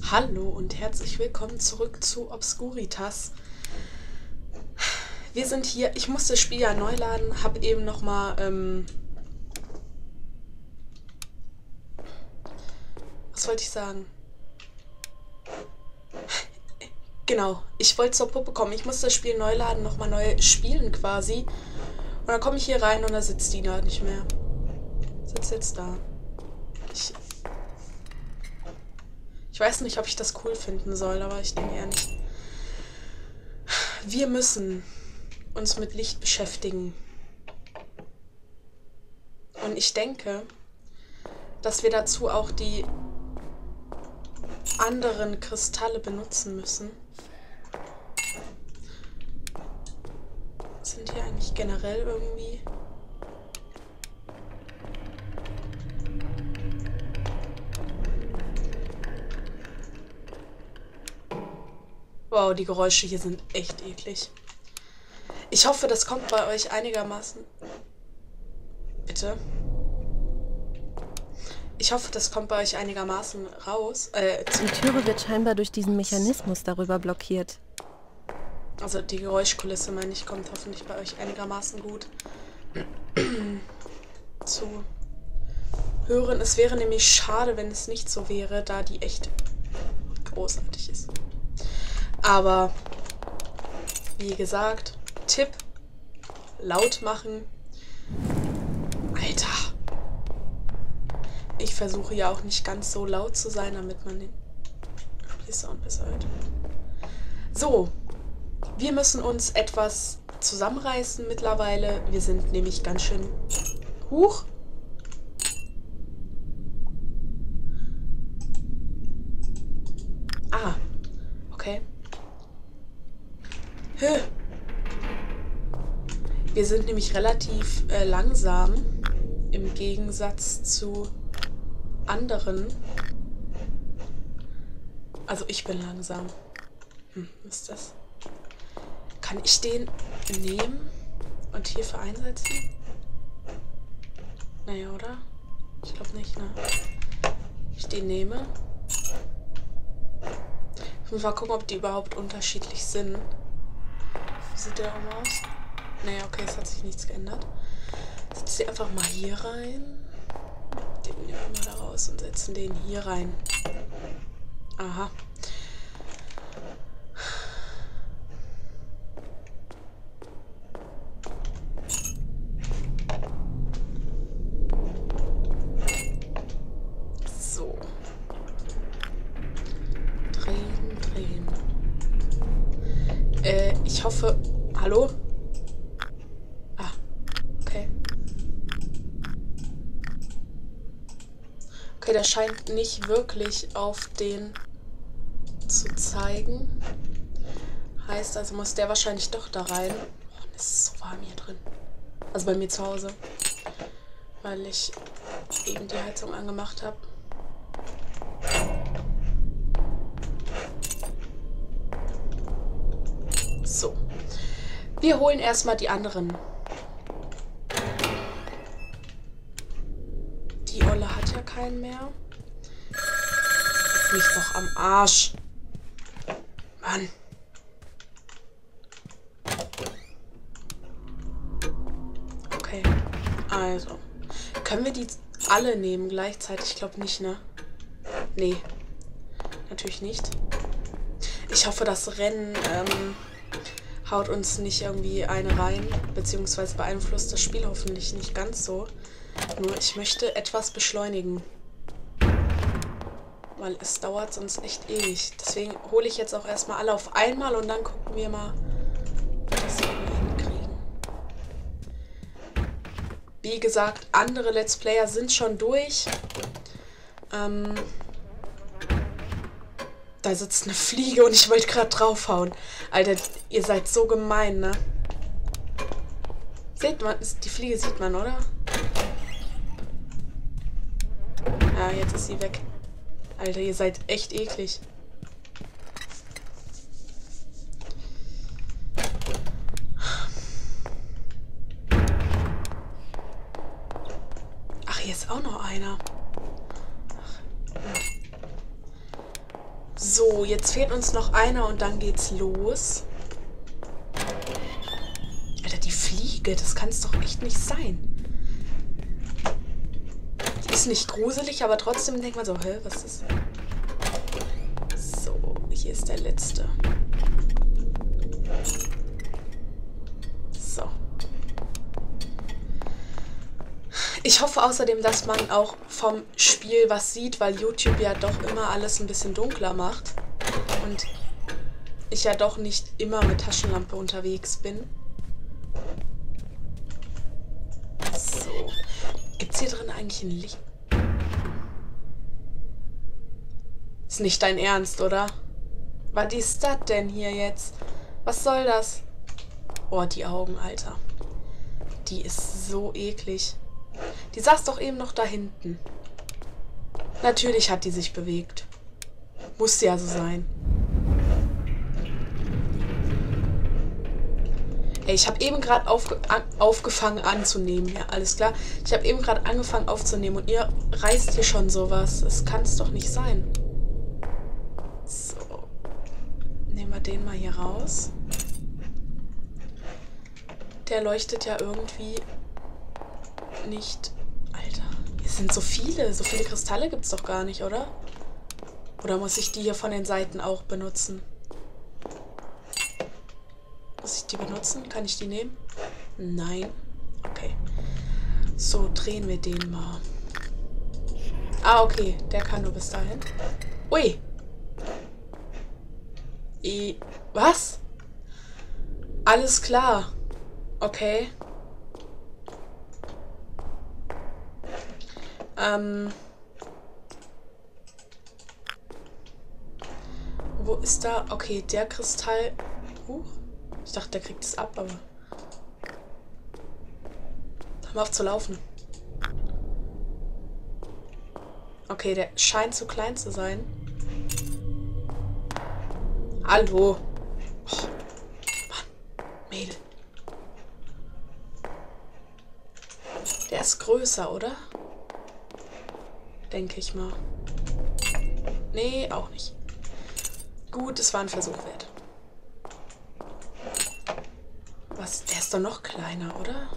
Hallo und herzlich willkommen zurück zu Obscuritas. Wir sind hier, ich musste das Spiel ja neu laden, habe eben nochmal, was wollte ich sagen? Genau, ich wollte zur Puppe kommen, ich musste das Spiel neu laden, nochmal neu spielen quasi. Und dann komme ich hier rein und da sitzt die da nicht mehr. Sitzt jetzt da. Ich weiß nicht, ob ich das cool finden soll, aber ich denke eher nicht. Wir müssen uns mit Licht beschäftigen. Und ich denke, dass wir dazu auch die anderen Kristalle benutzen müssen. Sind hier eigentlich generell irgendwie... Wow, die Geräusche hier sind echt eklig. Ich hoffe, das kommt bei euch einigermaßen... Bitte? Ich hoffe, das kommt bei euch einigermaßen raus. Die Türe wird scheinbar durch diesen Mechanismus darüber blockiert. Also die Geräuschkulisse, meine ich, kommt hoffentlich bei euch einigermaßen gut zu hören. Es wäre nämlich schade, wenn es nicht so wäre, da die echt großartig ist. Aber wie gesagt, Tipp, laut machen. Alter. Ich versuche ja auch nicht ganz so laut zu sein, damit man den Spielsound besser hört. So, wir müssen uns etwas zusammenreißen mittlerweile. Wir sind nämlich ganz schön... Huch! Ah, okay. Hö. Wir sind nämlich relativ langsam im Gegensatz zu anderen. Also ich bin langsam. Was ist das? Kann ich den nehmen und hierfür einsetzen? Naja, oder? Ich glaube nicht, ne? Ich den nehme. Ich muss mal gucken, ob die überhaupt unterschiedlich sind. Wie sieht der aus? Naja, okay, es hat sich nichts geändert. Setz die einfach mal hier rein. Den nehmen wir mal da raus und setzen den hier rein. Aha. So. Drehen, drehen. Ich hoffe... Hallo? Ah, okay. Okay, das scheint nicht wirklich auf den zu zeigen. Heißt also, muss der wahrscheinlich doch da rein. Oh, es ist so warm hier drin. Also bei mir zu Hause. Weil ich eben die Heizung angemacht habe. So. Wir holen erstmal die anderen. Die Olle hat ja keinen mehr. Mich doch am Arsch. Mann. Okay. Also. Können wir die alle nehmen gleichzeitig? Ich glaube nicht, ne? Nee. Natürlich nicht. Ich hoffe, das Rennen haut uns nicht irgendwie eine rein. Beziehungsweise beeinflusst das Spiel hoffentlich nicht ganz so. Nur ich möchte etwas beschleunigen. Weil es dauert sonst echt ewig. Deswegen hole ich jetzt auch erstmal alle auf einmal und dann gucken wir mal, wie wir das hinkriegen. Wie gesagt, andere Let's Player sind schon durch. Da sitzt eine Fliege und ich wollte gerade draufhauen. Alter, ihr seid so gemein, ne? Seht man, die Fliege sieht man, oder? Ja, jetzt ist sie weg. Alter, ihr seid echt eklig. Ach, hier ist auch noch einer. Ach. So, jetzt fehlt uns noch einer und dann geht's los. Alter, die Fliege, das kann es doch echt nicht sein. Die ist nicht gruselig, aber trotzdem denkt man so, hä, was ist das? So, hier ist der letzte. So. Ich hoffe außerdem, dass man auch vom Spiel was sieht, weil YouTube ja doch immer alles ein bisschen dunkler macht. Und ich ja doch nicht immer mit Taschenlampe unterwegs bin. So. Gibt's hier drin eigentlich ein Licht? Ist nicht dein Ernst, oder? Was ist das denn hier jetzt? Was soll das? Oh, die Augen, Alter. Die ist so eklig. Die saß doch eben noch da hinten. Natürlich hat die sich bewegt. Musste ja so sein. Ey, ich habe eben gerade aufgefangen anzunehmen. Ja, alles klar. Ich habe eben gerade angefangen aufzunehmen und ihr reißt hier schon sowas. Das kann es doch nicht sein. So. Nehmen wir den mal hier raus. Der leuchtet ja irgendwie nicht. Alter, hier sind so viele. So viele Kristalle gibt es doch gar nicht, oder? Oder muss ich die hier von den Seiten auch benutzen? Muss ich die benutzen? Kann ich die nehmen? Nein. Okay. So, drehen wir den mal. Ah, okay. Der kann nur bis dahin. Ui. Was? Alles klar. Okay. Wo ist da? Okay, der Kristall. Ich dachte, der kriegt es ab, aber. Hör mal auf zu laufen. Okay, der scheint zu klein zu sein. Hallo. Oh, Mann. Mädel. Der ist größer, oder? Denke ich mal. Nee, auch nicht. Gut, es war ein Versuch wert. Was? Der ist doch noch kleiner, oder?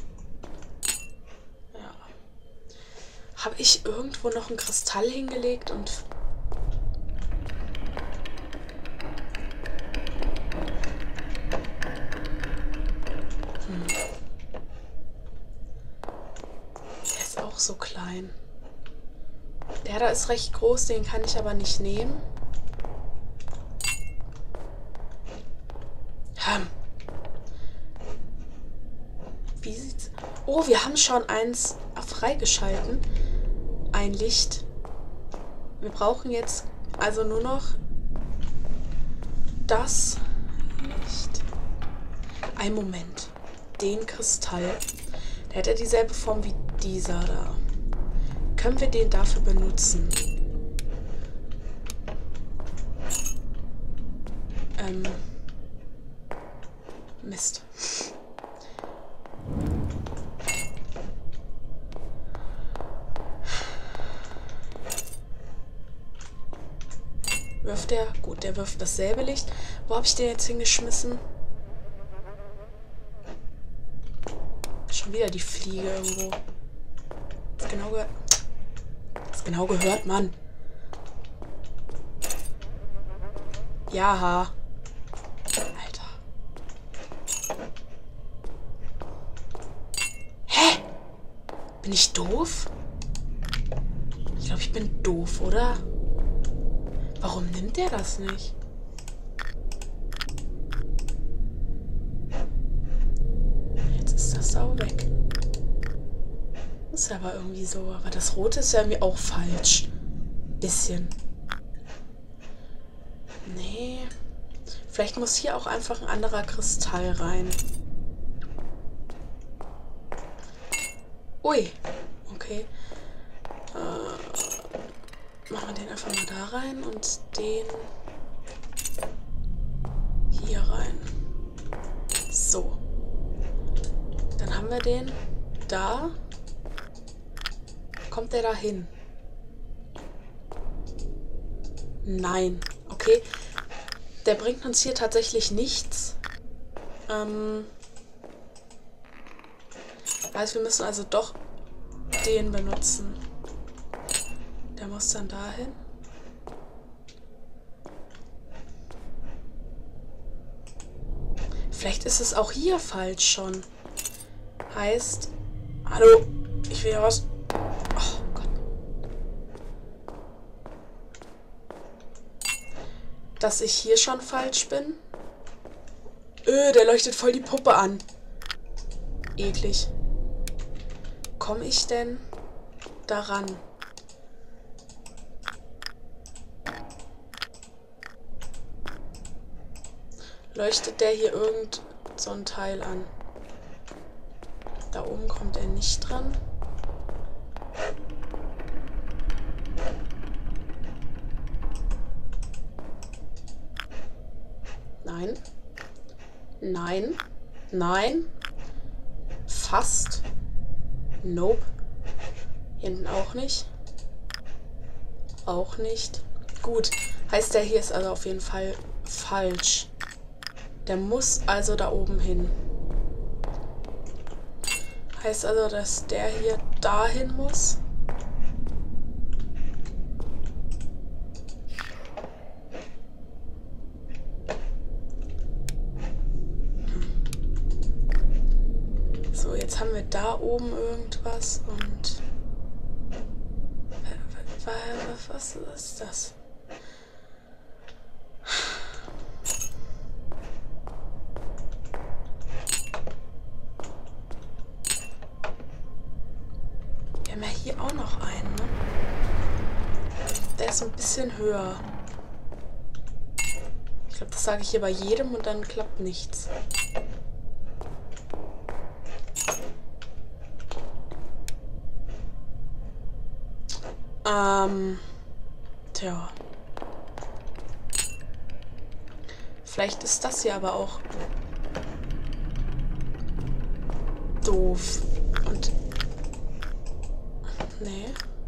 Ja. Habe ich irgendwo noch einen Kristall hingelegt und... Der ist auch so klein. Der da ist recht groß, den kann ich aber nicht nehmen. Wie sieht's... Oh, wir haben schon eins freigeschalten. Ein Licht. Wir brauchen jetzt also nur noch das Licht. Ein Moment. Den Kristall. Der hat ja dieselbe Form wie dieser da. Können wir den dafür benutzen? Mist. Wirft der? Gut, der wirft dasselbe Licht. Wo habe ich den jetzt hingeschmissen? Schon wieder die Fliege irgendwo. Das genau gehört, Mann. Ja. Alter. Hä? Bin ich doof? Ich glaube, ich bin doof, oder? Warum nimmt der das nicht? Jetzt ist das auch weg. Ist aber irgendwie so. Aber das Rote ist ja irgendwie auch falsch. Bisschen. Nee. Vielleicht muss hier auch einfach ein anderer Kristall rein. Ui. Okay. Machen wir den einfach mal da rein und den hier rein. So. Dann haben wir den da. Kommt der da hin? Nein. Okay, der bringt uns hier tatsächlich nichts. Heißt, wir müssen also doch den benutzen. Der muss dann dahin. Vielleicht ist es auch hier falsch schon. Heißt, hallo, ich will raus. Oh Gott. Dass ich hier schon falsch bin. Der leuchtet voll die Puppe an. Eklig. Komme ich denn daran? Leuchtet der hier irgend so ein Teil an? Da oben kommt er nicht dran. Nein. Nein. Nein. Fast. Nope. Hier hinten auch nicht. Auch nicht. Gut. Heißt, der hier ist also auf jeden Fall falsch. Der muss also da oben hin. Heißt also, dass der hier dahin muss. So, jetzt haben wir da oben irgendwas und... Was ist das? Wir haben ja hier auch noch einen, ne? Der ist ein bisschen höher. Ich glaube, das sage ich hier bei jedem und dann klappt nichts. Tja. Vielleicht ist das hier aber auch doof. Und... Nee.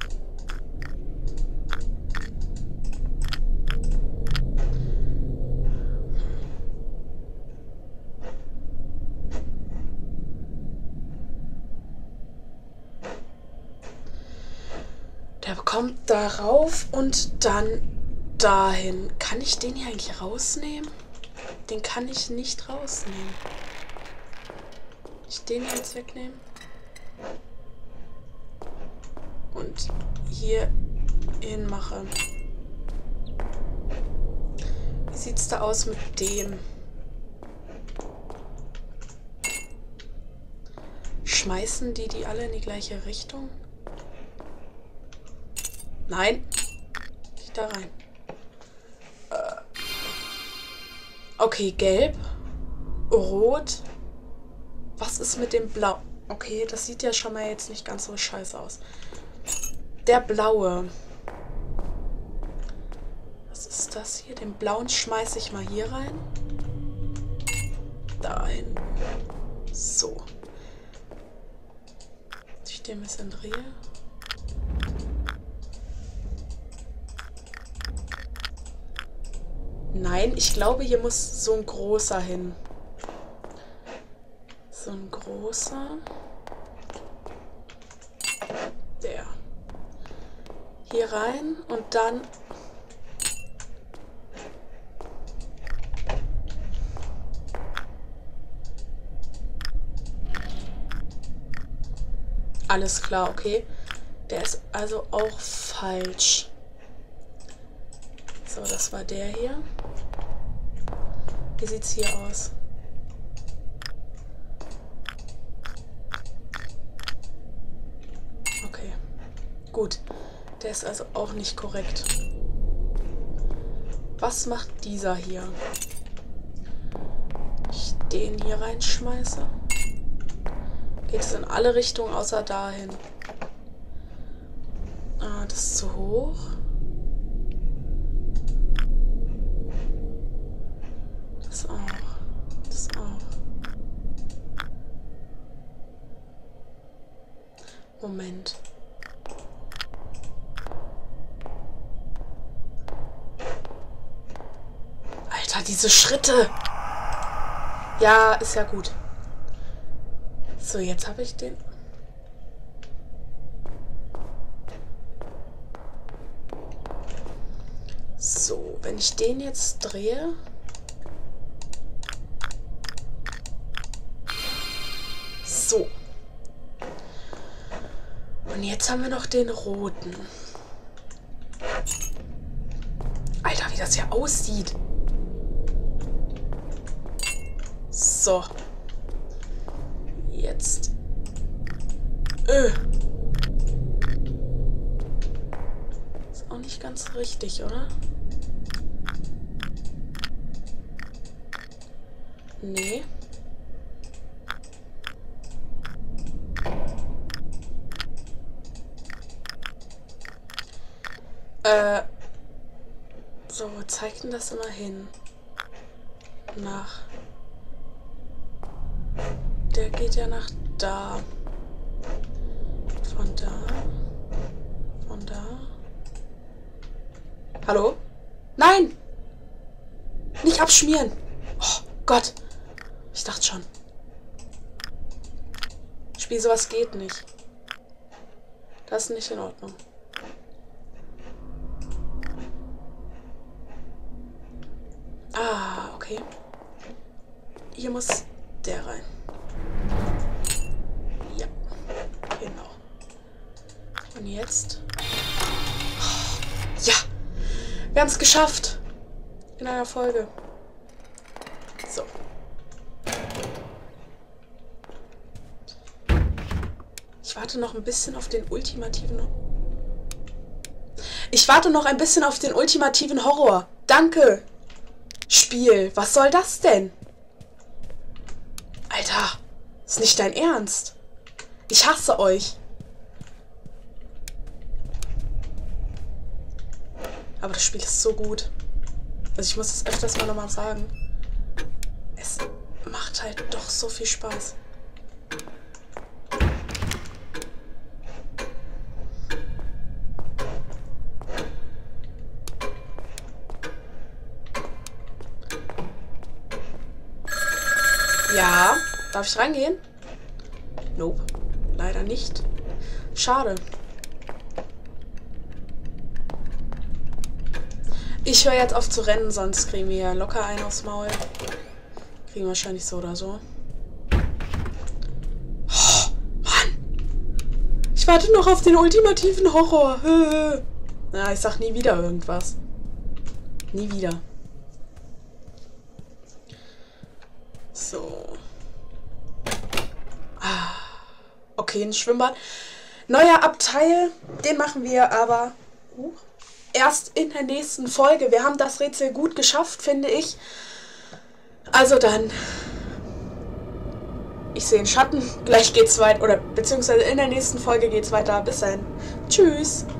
Der kommt darauf und dann dahin. Kann ich den hier eigentlich rausnehmen? Den kann ich nicht rausnehmen. Kann ich den hier jetzt wegnehmen? Und hier hin mache. Wie sieht's da aus mit dem? Schmeißen die alle in die gleiche Richtung? Nein. Nicht da rein. Okay, gelb. Rot. Was ist mit dem Blau? Okay, das sieht ja schon mal jetzt nicht ganz so scheiße aus. Der blaue. Was ist das hier? Den blauen schmeiße ich mal hier rein. Dahin. So. Dass ich den ein bisschen drehe. Nein, ich glaube, hier muss so ein großer hin. So ein großer. Der. Hier rein und dann... Alles klar, okay. Der ist also auch falsch. So, das war der hier. Wie sieht's hier aus? Okay. Gut. Der ist also auch nicht korrekt. Was macht dieser hier? Ich den hier reinschmeiße. Geht es in alle Richtungen außer dahin. Ah, das ist zu hoch. Das auch. Das auch. Moment. Alter, diese Schritte. Ja, ist ja gut. So, jetzt habe ich den... So, wenn ich den jetzt drehe... So. Und jetzt haben wir noch den roten. Alter, wie das hier aussieht. So. Jetzt. Ist auch nicht ganz richtig, oder? Nee. So, wo zeigt denn das immer hin? Nach... Der geht ja nach da. Von da. Von da. Hallo? Nein! Nicht abschmieren! Oh Gott! Ich dachte schon. Spiel, sowas geht nicht. Das ist nicht in Ordnung. Ah, okay. Hier muss der rein. Ja, genau. Und jetzt? Oh, ja! Wir haben es geschafft! In einer Folge. So. Ich warte noch ein bisschen auf den ultimativen... Ich warte noch ein bisschen auf den ultimativen Horror. Danke! Spiel, was soll das denn? Alter, ist nicht dein Ernst. Ich hasse euch. Aber das Spiel ist so gut. Also ich muss es öfters mal nochmal sagen. Es macht halt doch so viel Spaß. Ja, darf ich reingehen? Nope, leider nicht. Schade. Ich höre jetzt auf zu rennen, sonst kriegen wir ja locker einen aufs Maul. Kriegen wir wahrscheinlich so oder so. Oh, Mann! Ich warte noch auf den ultimativen Horror. Na, ich sag nie wieder irgendwas. Nie wieder. So. Okay, ein Schwimmbad. Neuer Abteil, den machen wir aber erst in der nächsten Folge. Wir haben das Rätsel gut geschafft, finde ich. Also dann. Ich sehe einen Schatten. Gleich geht's weiter. Oder beziehungsweise in der nächsten Folge geht's weiter. Bis dann. Tschüss.